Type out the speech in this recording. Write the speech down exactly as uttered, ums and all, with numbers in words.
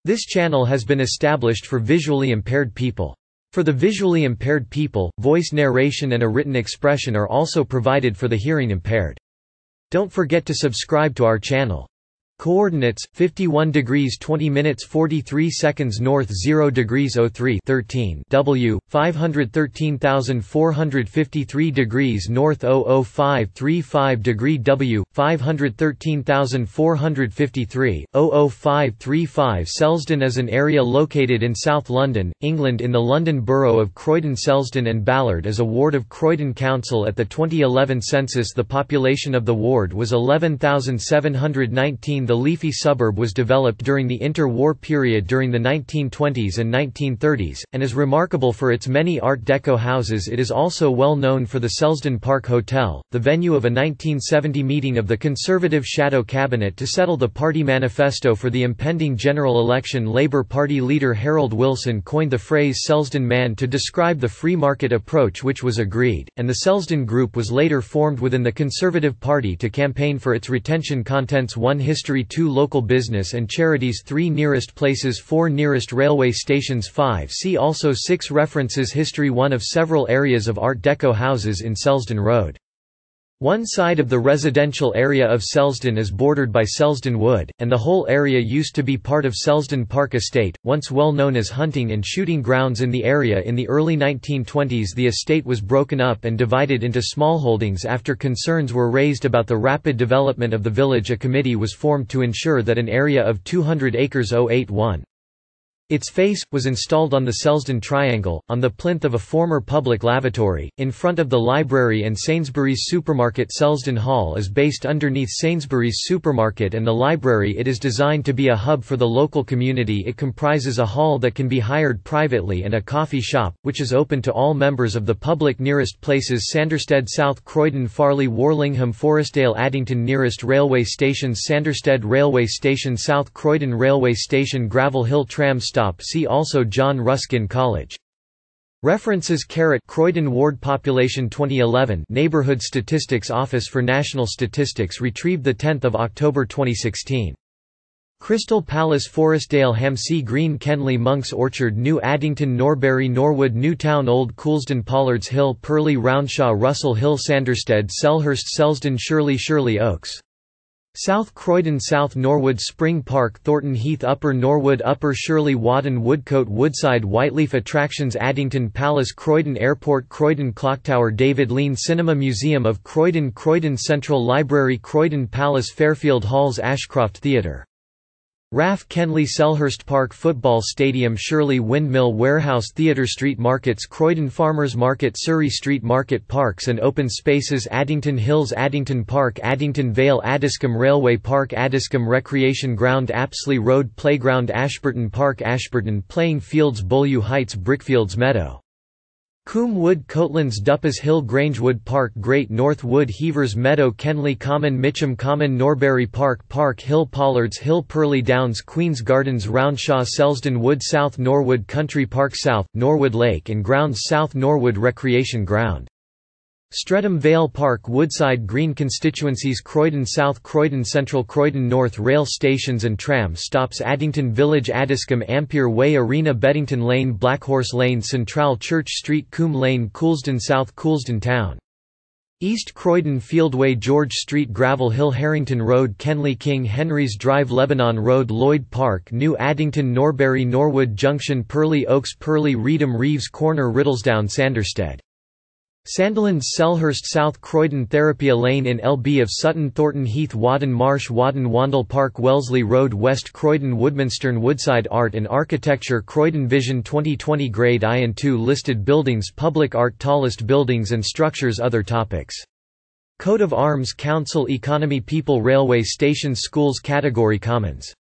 This channel has been established for visually impaired people. For the visually impaired people, voice narration and a written expression are also provided for the hearing impaired. Don't forget to subscribe to our channel. Coordinates: fifty-one degrees twenty minutes forty-three seconds north, zero degrees oh three thirteen W, five hundred thirteen thousand four hundred fifty-three degrees north, zero zero five three five degree W, five hundred thirteen thousand four hundred fifty-three, zero zero five three five. Selsdon is an area located in South London, England in the London Borough of Croydon. Selsdon and Ballard is a ward of Croydon Council. At the twenty eleven census, the population of the ward was eleven thousand seven hundred nineteen. The leafy suburb was developed during the inter-war period during the nineteen twenties and nineteen thirties, and is remarkable for its many Art Deco houses. It is also well known for the Selsdon Park Hotel, the venue of a nineteen seventy meeting of the Conservative Shadow Cabinet to settle the party manifesto for the impending general election. Labour Party leader Harold Wilson coined the phrase Selsdon Man to describe the free market approach, which was agreed, and the Selsdon Group was later formed within the Conservative Party to campaign for its retention. Contents: one History, two Local business and charities, three Nearest places, four Nearest railway stations, five See also six References. History. One of several areas of Art Deco houses in Selsdon Road. One side of the residential area of Selsdon is bordered by Selsdon Wood, and the whole area used to be part of Selsdon Park Estate, once well known as hunting and shooting grounds in the area. In the early nineteen twenties, the estate was broken up and divided into smallholdings. After concerns were raised about the rapid development of the village, a committee was formed to ensure that an area of two hundred acres oh eighty-one its face, was installed on the Selsdon Triangle, on the plinth of a former public lavatory, in front of the library and Sainsbury's supermarket. Selsdon Hall is based underneath Sainsbury's supermarket and the library. It is designed to be a hub for the local community. It comprises a hall that can be hired privately and a coffee shop, which is open to all members of the public. Nearest places: Sanderstead, South Croydon, Farley, Warlingham, Forestdale, Addington. Nearest railway stations: Sanderstead Railway Station, South Croydon Railway Station, Gravel Hill Tram Stop. See also John Ruskin College. References: Croydon Ward Population twenty eleven Neighbourhood Statistics Office for National Statistics retrieved the tenth of October twenty sixteen. Crystal Palace, Forestdale, Hamsey Green, Kenley, Monk's Orchard, New Addington, Norbury, Norwood, Newtown, Old Coulsdon, Pollards Hill, Purley, Roundshaw, Russell Hill, Sanderstead, Selhurst, Selsdon, Shirley, Shirley Oaks, South Croydon, South Norwood, Spring Park, Thornton Heath, Upper Norwood, Upper Shirley, Wadden, Woodcote, Woodside, Whiteleaf. Attractions: Addington Palace, Croydon Airport, Croydon Clocktower, David Lean Cinema, Museum of Croydon, Croydon Central Library, Croydon Palace, Fairfield Halls, Ashcroft Theatre, R A F, Kenley, Selhurst Park Football Stadium, Shirley Windmill Warehouse Theatre. Street markets: Croydon Farmers Market, Surrey Street Market. Parks and open spaces: Addington Hills, Addington Park, Addington Vale, Addiscombe Railway Park, Addiscombe Recreation Ground, Apsley Road Playground, Ashburton Park, Ashburton Playing Fields, Beaulieu Heights, Brickfields Meadow, Coombe Wood, Coatlands, Duppas Hill, Grangewood Park, Great North Wood, Heavers Meadow, Kenley Common, Mitcham Common, Norbury Park, Park Hill, Pollards Hill, Purley Downs, Queen's Gardens, Roundshaw, Selsdon Wood, South Norwood Country Park, South Norwood Lake and Grounds, South Norwood Recreation Ground, Streatham Vale Park, Woodside Green. Constituencies: Croydon South, Croydon Central, Croydon North. Rail stations and tram stops: Addington Village, Addiscombe, Ampere Way, Arena, Beddington Lane, Blackhorse Lane, Central, Church Street, Coombe Lane, Coulsdon South, Coulsdon Town, East Croydon, Fieldway, George Street, Gravel Hill, Harrington Road, Kenley, King Henry's Drive, Lebanon Road, Lloyd Park, New Addington, Norbury, Norwood Junction, Purley Oaks, Purley, Reedham, Reeves Corner, Riddlesdown, Sanderstead, Sandilands, Selhurst, South Croydon, Therapia Lane in L B of Sutton, Thornton Heath, Wadden Marsh, Wadden, Wandle Park, Wellesley Road, West Croydon, Woodminsterne, Woodside. Art and Architecture: Croydon Vision twenty twenty Grade I and two Listed buildings: Public art, tallest buildings and structures. Other topics: Coat of Arms, Council, Economy, People, Railway stations, Schools. Category: Commons.